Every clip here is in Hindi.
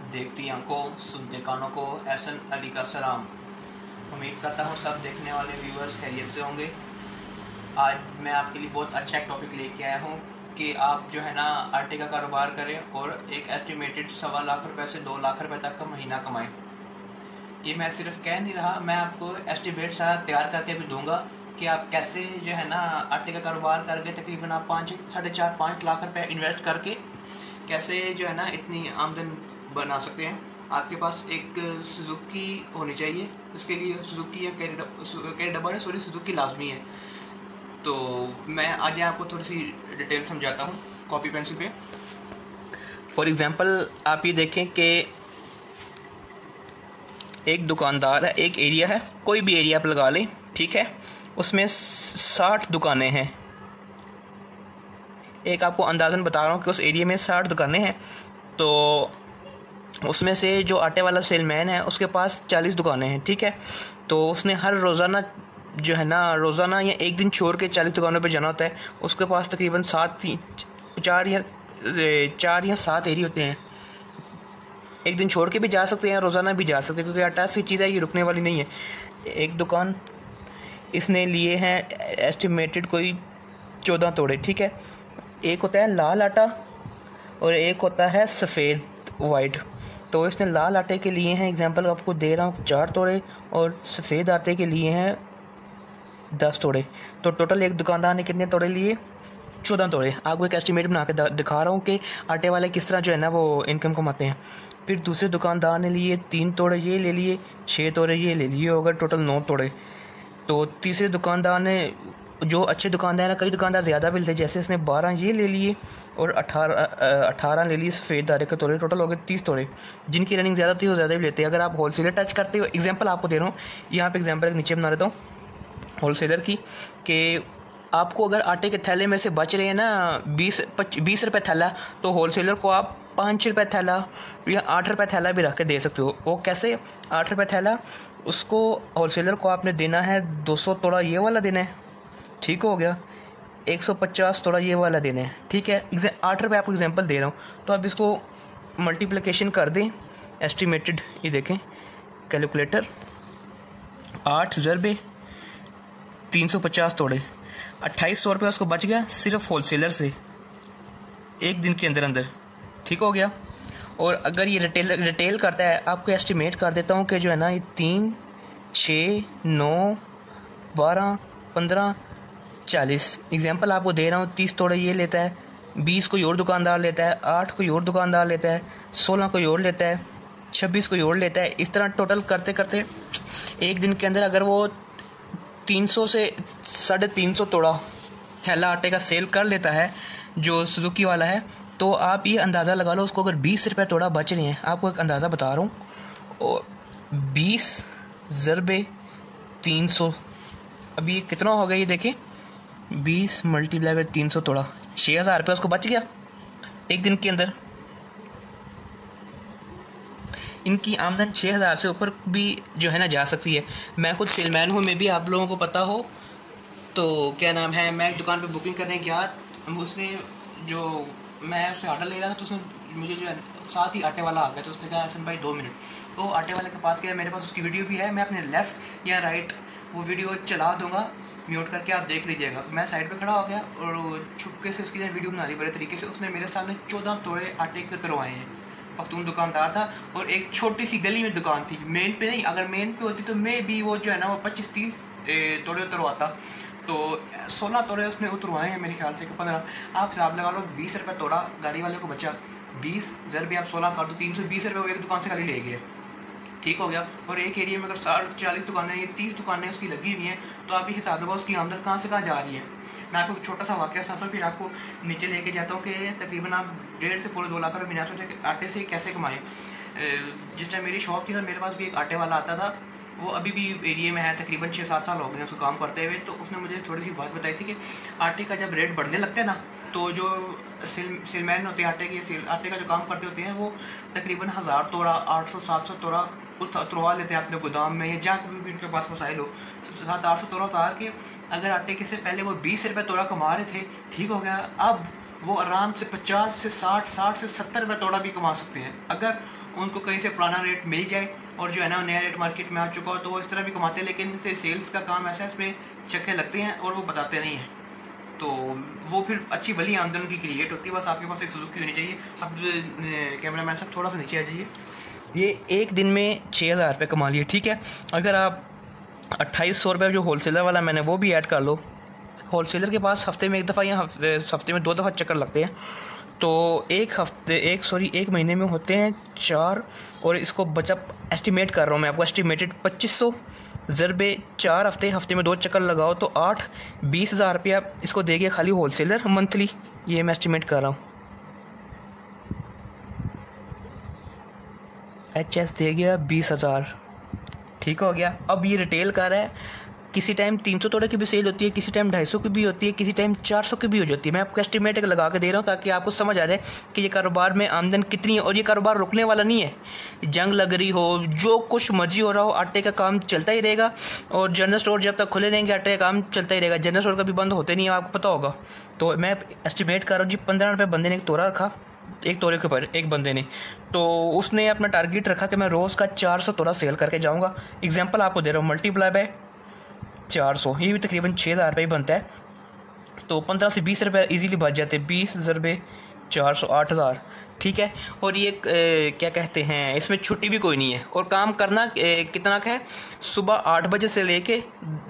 देखती आंखों सुनते कानों को एहसन अली का सलाम। उम्मीद करता हूँ सब देखने वाले व्यूअर्स खैरियत से होंगे। आज मैं आपके लिए बहुत अच्छा एक टॉपिक लेके आया हूँ कि आप जो है ना आटे का कारोबार करें और एक एस्टिमेटेड 1.25 लाख रुपए से 2 लाख रुपए तक का महीना कमाएं। ये मैं सिर्फ कह नहीं रहा, मैं आपको एस्टिमेट सारा तैयार करके भी दूंगा कि आप कैसे जो है ना आटे का कारोबार करके तकरीबन आप 4.5 लाख रुपए इन्वेस्ट करके कैसे जो है ना इतनी आमदन बना सकते हैं। आपके पास एक सुजुकी होनी चाहिए, उसके लिए सुजुकी या सुजुकी लाजमी है। तो मैं आज आपको थोड़ी सी डिटेल समझाता हूँ कॉपी पेंसिल पे। फॉर एग्जांपल आप ये देखें कि एक दुकानदार है, एक एरिया है, कोई भी एरिया आप लगा लें, ठीक है। उसमें 60 दुकानें हैं। एक आपको अंदाज़न बता रहा हूँ कि उस एरिया में 60 दुकानें हैं। तो उसमें से जो आटे वाला सेलमैन है उसके पास 40 दुकानें हैं, ठीक है। तो उसने हर रोज़ाना जो है ना रोज़ाना या एक दिन छोड़ के 40 दुकानों पे जाना होता है। उसके पास तकरीबन 4 या 7 एरिया होते हैं। एक दिन छोड़ के भी जा सकते हैं, रोज़ाना भी जा सकते हैं, क्योंकि आटा ऐसी चीज़ है ये रुकने वाली नहीं है। एक दुकान इसने लिए हैं एस्टिमेटेड कोई 14 तोड़े, ठीक है। एक होता है लाल आटा और एक होता है सफ़ेद वाइट। तो इसने लाल आटे के लिए हैं, एग्जांपल आपको दे रहा हूँ, 4 तोड़े और सफ़ेद आटे के लिए हैं 10 तोड़े। तो टोटल एक दुकानदार ने कितने तोड़े लिए? 14 तोड़े। आपको एक एस्टिमेट बना के दिखा रहा हूँ कि आटे वाले किस तरह जो है ना वो इनकम कमाते हैं। फिर दूसरे दुकानदार ने लिए 3 तोड़े ये ले लिए, 6 तोड़े ये ले लिए, होगा टोटल 9 तोड़े। तो तीसरे दुकानदार ने, जो अच्छे दुकानदार हैं, कई दुकानदार ज़्यादा भी लेते, जैसे इसने 12 ये ले लिए और 18 ले लिए सफ़ेद दारे के तोड़े, टोटल हो गए 30 तोड़े। जिनकी रनिंग ज़्यादा होती है वो ज़्यादा भी लेते हैं। अगर आप होलसेलर टच करते हो, एग्जांपल आपको दे रहा हूँ, यहाँ पे एग्जांपल नीचे बना देता हूँ होलसेलर की, कि आपको अगर आटे के थैले में से बच रहे हैं ना 20 रुपये थैला, तो होलसेलर को आप 5 रुपये थैला या 8 रुपये थैला भी रख के दे सकते हो। वो कैसे? 8 रुपये थैला उसको होलसेलर को आपने देना है, 200 तोड़ा ये वाला देना है, ठीक हो गया। 150 तोड़ा ये वाला देना है, ठीक है। 8 रुपये आपको एग्जांपल दे रहा हूँ। तो आप इसको मल्टीप्लिकेशन कर दें, एस्टिमेटेड, ये देखें कैलकुलेटर, 8 ज़रबे 350 तोड़े, 2800 रुपये उसको बच गया सिर्फ होलसेलर से एक दिन के अंदर अंदर, ठीक हो गया। और अगर ये रिटेल करता है, आपको एस्टिमेट कर देता हूँ कि जो है ना ये 3, 6, 9, 12, 15, 40, एग्जांपल आपको दे रहा हूँ। 30 तोड़े ये लेता है, 20 कोई और दुकानदार लेता है, 8 कोई और दुकानदार लेता है, 16 कोई और लेता है, 26 कोई और लेता है। इस तरह टोटल करते करते एक दिन के अंदर अगर वो 300 से 350 तोड़ा थैला आटे का सेल कर लेता है, जो सुजुकी वाला है, तो आप ये अंदाज़ा लगा लो उसको अगर 20 रुपये तोड़ा बच रहे हैं। आपको एक अंदाज़ा बता रहा हूँ, और 20 ज़रबे 300, अभी ये कितना हो गया ये देखें, 20 मल्टीप्लाई बाय 300 तोड़ा, 6000 रुपये उसको बच गया एक दिन के अंदर। इनकी आमदन 6000 से ऊपर भी जो है ना जा सकती है। मैं खुद सेलमैन हूँ, मैं भी आप लोगों को पता हो तो क्या नाम है, मैं एक दुकान पे बुकिंग करने गया, उसने जो मैं उससे ऑर्डर ले रहा था, तो उसने मुझे जो है साथ ही आटे वाला आ गया। तो उसने कहा हसन भाई 2 मिनट, तो आटे वाले के पास गया, मेरे पास उसकी वीडियो भी है, मैं अपने लेफ़्ट या राइट वो वीडियो चला दूँगा, म्यूट करके आप देख लीजिएगा। मैं साइड पे खड़ा हो गया और छुपके से उसकी वीडियो बना ली बड़े तरीके से। उसने मेरे सामने 14 तोड़े आटे के उतरवाए हैं। पख्तून दुकानदार था और एक छोटी सी गली में दुकान थी, मेन पे नहीं। अगर मेन पे होती तो मैं भी वो जो है ना वो 25-30 तोड़े उतरवाता। तो 16 तोड़े उसने उतरवाए हैं, मेरे ख्याल से 15। आप हिसाब लगा लो, 20 रुपये तोड़ा गाड़ी वाले को बचा, 20 ज़रबे आप 16 कर दो, 320 रुपये वो एक दुकान से खाली ले गए, ठीक हो गया। और एक एरिया में अगर 40 दुकानें, ये 30 दुकानें उसकी लगी हुई हैं, तो आप ये हिसाब लगाओ उसकी आमदन कहाँ से कहाँ जा रही है। मैं आपको एक छोटा सा वाक़या सुनाता हूँ, फिर आपको नीचे लेके जाता हूँ कि तकरीबन आप 1.5 से पूरे 2 लाख रुपये महीना आटे से कैसे कमाएँ। जिस टाइम मेरी शॉप थी ना, मेरे पास भी एक आटे वाला आता था, वो अभी भी एरिया में है, तकरीबन 6-7 साल हो गए उसको काम करते हुए। तो उसने मुझे थोड़ी सी बात बताई थी कि आटे का जब रेट बढ़ने लगता है ना, तो जो सेलमैन होते हैं आटे का जो काम करते होते हैं, वो तकरीबन 1000 तोड़ा, 800-700 तोड़ा उतरवा लेते हैं अपने गोदाम में, या जहाँ कभी भी उनके पास वसाइल हो। 700-800 तोड़ा उतार के अगर आटे के से पहले वो 20 रुपये तोड़ा कमा रहे थे, ठीक हो गया, अब वो आराम से 50 से 60 से 70 रुपये तोड़ा भी कमा सकते हैं अगर उनको कहीं से पुराना रेट मिल जाए और जो है ना नया रेट मार्केट में आ चुका हो तो वो इस तरह भी कमाते हैं। लेकिन इनसे सेल्स का काम ऐसा है, इसमें चक्के लगते हैं और वो बताते नहीं हैं, तो वो फिर अच्छी भली आमदन की क्रिएट होती है। बस आपके पास एक सुजुकी होनी चाहिए। अब कैमरा मैन साहब थोड़ा सा नीचे आ जाइए। ये एक दिन में 6000 रुपये कमा लिए, ठीक है। अगर आप 2800 रुपये जो होलसेलर वाला मैंने वो भी ऐड कर लो, होलसेलर के पास हफ्ते में एक दफ़ा या हफ्ते में 2 दफ़ा चक्कर लगते हैं, तो एक महीने में होते हैं 4, और इसको बचत एस्टिमेट कर रहा हूँ मैं आपको, एस्टिमेटेड 2500 ज़रबे 4 हफ्ते में 2 चक्कर लगाओ तो 20,000 रुपया इसको देगी खाली होलसेलर मंथली। ये मैं एस्टिमेट कर रहा हूँ, HS दे गया 20,000, ठीक हो गया। अब ये रिटेल कर रहा है, किसी टाइम 300 तोड़े की भी सेल होती है, किसी टाइम 250 की भी होती है, किसी टाइम 400 की भी हो जाती है। मैं आपको एस्टिमेट लगा के दे रहा हूँ ताकि आपको समझ आ जाए कि ये कारोबार में आमदन कितनी है। और ये कारोबार रुकने वाला नहीं है, जंग लग रही हो, जो कुछ मर्जी हो रहा हो, आटे का काम चलता ही रहेगा। और जनरल स्टोर जब तक खुले रहेंगे आटे का काम चलता ही रहेगा, जनरल स्टोर कभी बंद होते नहीं है, आपको पता होगा। तो मैं एस्टिमेट कर रहा हूँ जी, 15 रुपये बंदे ने एक तोड़ा रखा, एक तोड़े के ऊपर एक बंदे ने, तो उसने अपना टारगेट रखा कि मैं रोज़ का 400 तोड़ा सेल करके जाऊँगा। एग्जाम्पल आपको दे रहा हूँ, मल्टीप्लाई बाय 400, ये भी तकरीबन 6,000 रुपये बनता है। तो 15 से 20 रुपये ईजीली बच जाते हैं, 20 ज़रबे 400 8,000, ठीक है। और ये क्या कहते हैं, इसमें छुट्टी भी कोई नहीं है। और काम करना कितना का है, सुबह 8 बजे से लेके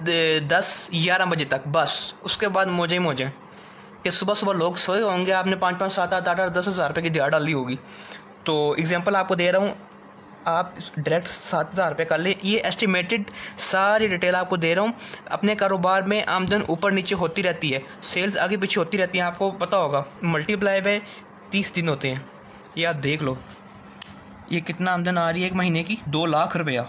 10-11 बजे तक, बस। उसके बाद मौजे ही मौजे कि सुबह लोग सोए होंगे, आपने 5-5 7-8 8-8 10,000 रुपये की दिहाड़ डाली होगी। तो एग्जांपल आपको दे रहा हूँ, आप डायरेक्ट 7,000 रुपये कर ले। ये एस्टिमेटेड सारी डिटेल आपको दे रहा हूँ। अपने कारोबार में आमदन ऊपर नीचे होती रहती है, सेल्स आगे पीछे होती रहती है, आपको पता होगा। मल्टीप्लाई बाय 30 दिन होते हैं, ये आप देख लो, ये कितना आमदन आ रही है एक महीने की, 2 लाख रुपया।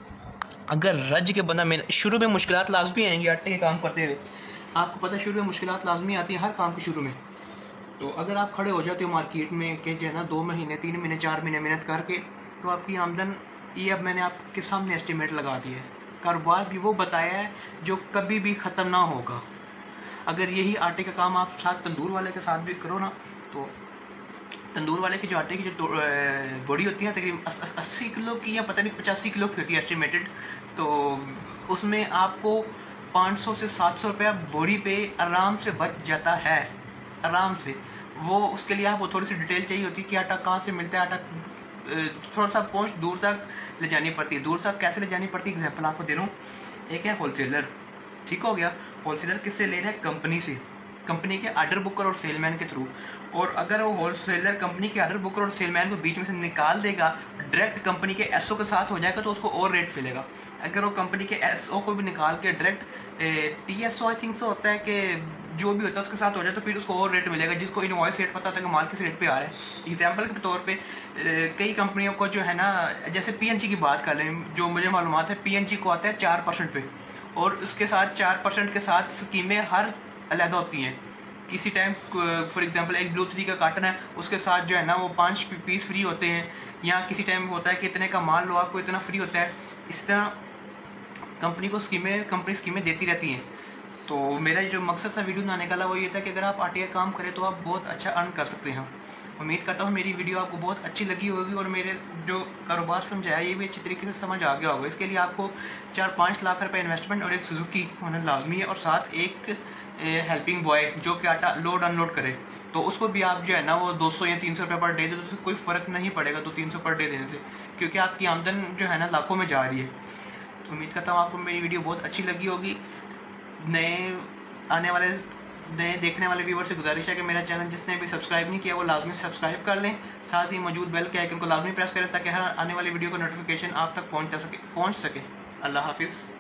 अगर रज के बंदा में शुरू में मुश्किलात लाजमी आएंगी आटे के काम करते हुए, आपको पता है शुरू में मुश्किलात लाजमी आती हैं हर काम के शुरू में। तो अगर आप खड़े हो जाते हो मार्केट में कि जो है ना 2 महीने 3 महीने 4 महीने मेहनत करके, तो आपकी आमदन, ये अब मैंने आपके सामने एस्टिमेट लगा दिया है। कारोबार भी वो बताया है जो कभी भी ख़त्म ना होगा। अगर यही आटे का काम आप साथ तंदूर वाले के साथ भी करो ना, तो तंदूर वाले की जो आटे की जो बोरी होती है तकरीबन 80 किलो की या पता नहीं 85 किलो की होती है एस्टिमेटेड, तो उसमें आपको 500 से 700 रुपया बोरी पे आराम से बच जाता है, आराम से। वो उसके लिए आपको थोड़ी सी डिटेल चाहिए होती है कि आटा कहाँ से मिलता है, आटा थोड़ा सा पहुँच दूर तक ले जानी पड़ती है। दूर तक कैसे ले जानी पड़ती है, एग्जांपल आपको दे रहा हूँ। एक है होलसेलर, ठीक हो गया। होलसेलर किससे ले रहा है, कंपनी से, कंपनी के ऑर्डर बुकर और सेलमैन के थ्रू। और अगर वो होलसेलर कंपनी के ऑर्डर बुकर और सेलमैन को बीच में से निकाल देगा, डायरेक्ट कंपनी के एसओ के साथ हो जाएगा, तो उसको और रेट मिलेगा। अगर वो कंपनी के एसओ को भी निकाल के direct TSO I think so होता है कि जो भी होता है उसके साथ हो जाए, तो फिर उसको और रेट मिलेगा, जिसको इनवॉइस रेट पता होता है कि माल किस रेट पे आ रहा है। एग्जाम्पल के तौर पे कई कंपनियों को जो है ना, जैसे पीएनजी की बात कर लें, जो मुझे मालूमात है पीएनजी को आता है 4% पे, और उसके साथ 4% के साथ स्कीमें हर अलग होती हैं। किसी टाइम फॉर एग्जांपल एक ब्लू 3 का कार्टन है, उसके साथ जो है ना वो 5 पीस फ्री होते हैं, या किसी टाइम होता है कि इतने का माल लो आपको इतना फ्री होता है। इस तरह कंपनी स्कीमें देती रहती हैं। तो मेरा जो मकसद था वीडियो बनाने का वो ये था कि अगर आप आटे का काम करें तो आप बहुत अच्छा अर्न कर सकते हैं। उम्मीद करता हूँ मेरी वीडियो आपको बहुत अच्छी लगी होगी, और मेरे जो कारोबार समझाया ये भी अच्छी तरीके से समझ आ गया होगा। इसके लिए आपको 4-5 लाख रुपए इन्वेस्टमेंट और एक सुजुकी होना लाजमी है, और साथ एक हेल्पिंग बॉय जो कि आटा लोड अनलोड करे। तो उसको भी आप जो है ना वो 200 या 300 रुपये पर डे दे तो कोई फ़र्क नहीं पड़ेगा 200-300 पर डे देने से, क्योंकि आपकी आमदन जो है ना लाखों में जा रही है। तो उम्मीद करता हूँ आपको मेरी वीडियो बहुत अच्छी लगी होगी। नए देखने वाले व्यूवर से गुजारिश है कि मेरा चैनल जिसने भी सब्सक्राइब नहीं किया वो लाजमी सब्सक्राइब कर लें, साथ ही मौजूद बेल के आइकन को लाजमी प्रेस करें ताकि हर आने वाली वीडियो का नोटिफिकेशन आप तक पहुंच सके। अल्लाह हाफिज़।